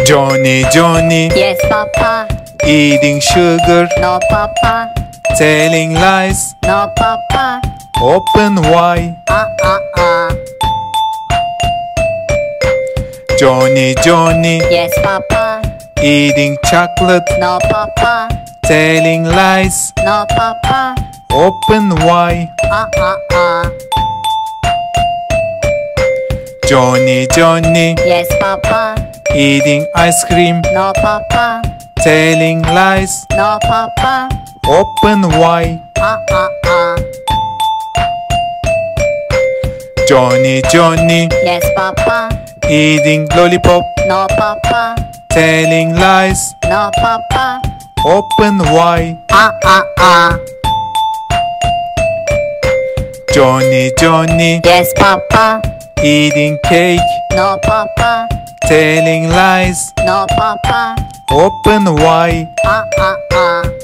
Johnny, Johnny, Yes, Papa. eating sugar, No, Papa. telling lies, No, Papa. open wide. Johnny, Johnny, Yes, Papa. eating chocolate, No, Papa. telling lies, No, Papa. open wide. Johnny, Johnny, Yes, Papa. eating ice cream, No, Papa. telling lies, No, Papa. open wide. Johnny, Johnny, Yes, Papa. eating lollipop, No, Papa. telling lies, No, Papa. open wide. Johnny, Johnny, Yes, Papa. eating cake, No, Papa. telling lies, No, Papa. open wide.